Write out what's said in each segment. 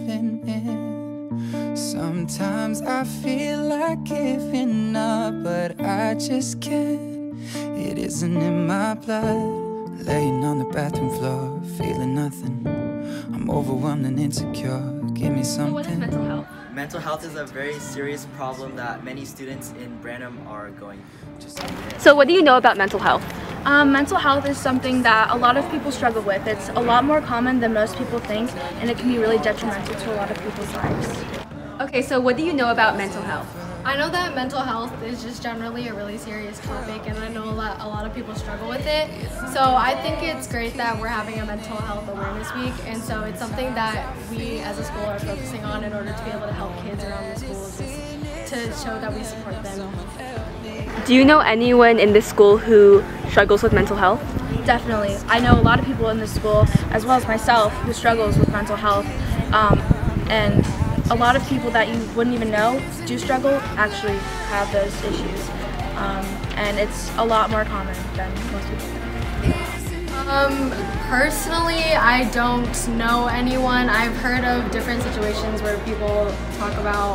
living in. Sometimes I feel like giving up, but I just can't. It isn't in my blood. Laying on the bathroom floor, feeling nothing. I'm overwhelmed and insecure. Give me something. What is mental health? Mental health is a very serious problem that many students in Branham are going through. So what do you know about mental health? Mental health is something that a lot of people struggle with. It's a lot more common than most people think, and it can be really detrimental to a lot of people's lives. Okay, so what do you know about mental health? I know that mental health is just generally a really serious topic, and I know a lot of people struggle with it. So I think it's great that we're having a mental health awareness week, and so it's something that we as a school are focusing on in order to be able to help kids around the schools, to show that we support them. Do you know anyone in this school who struggles with mental health? Definitely. I know a lot of people in this school, as well as myself, who struggles with mental health, and a lot of people that you wouldn't even know do struggle actually have those issues, and it's a lot more common than most people think. Personally, I don't know anyone. I've heard of different situations where people talk about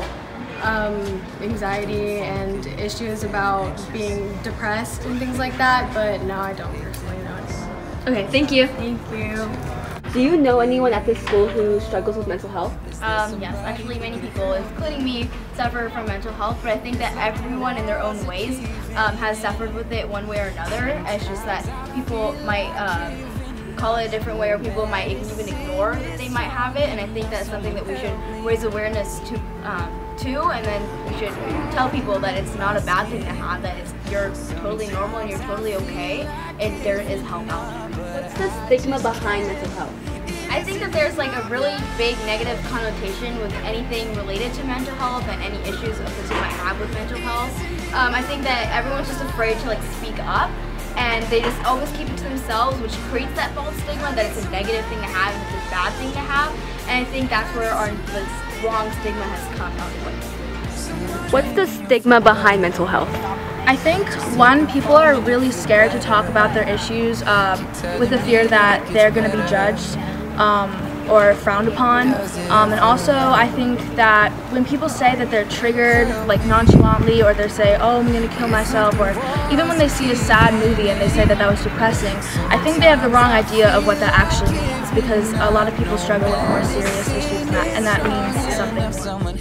anxiety and issues about being depressed and things like that, but no, I don't personally know anyone. Okay, thank you. Thank you. Do you know anyone at this school who struggles with mental health? Yes, actually many people, including me, suffer from mental health, but I think that everyone in their own ways has suffered with it one way or another. It's just that people might call it a different way, or people might even ignore that they might have it, and I think that's something that we should raise awareness to, and then we should tell people that it's not a bad thing to have, that you're totally normal and you're totally okay, and there is help out there. What's the stigma behind mental health? I think that there's like a really big negative connotation with anything related to mental health and any issues a person might have with mental health. I think that everyone's just afraid to like speak up, and they just always keep it to themselves, which creates that false stigma that it's a negative thing to have and it's a bad thing to have. And I think that's where our wrong stigma has come out of it. What's the stigma behind mental health? I think, one, people are really scared to talk about their issues with the fear that they're going to be judged or frowned upon. And also, I think that when people say that they're triggered like nonchalantly, or they say, oh, I'm going to kill myself, or even when they see a sad movie and they say that that was depressing, I think they have the wrong idea of what that actually means, because a lot of people struggle with more serious issues, and that means something more.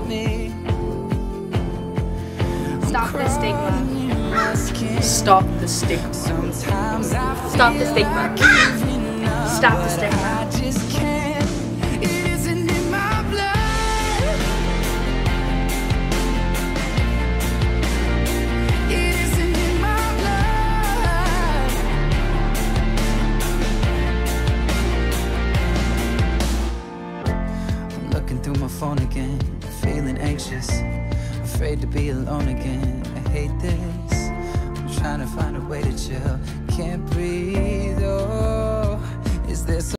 Stop the stigma. Stop the stigma. Stop the stigma. Stop the stigma. I'm looking through my phone again, feeling anxious, afraid to be alone again. I hate this. I'm trying to find a way to chill. Can't breathe. Oh, is this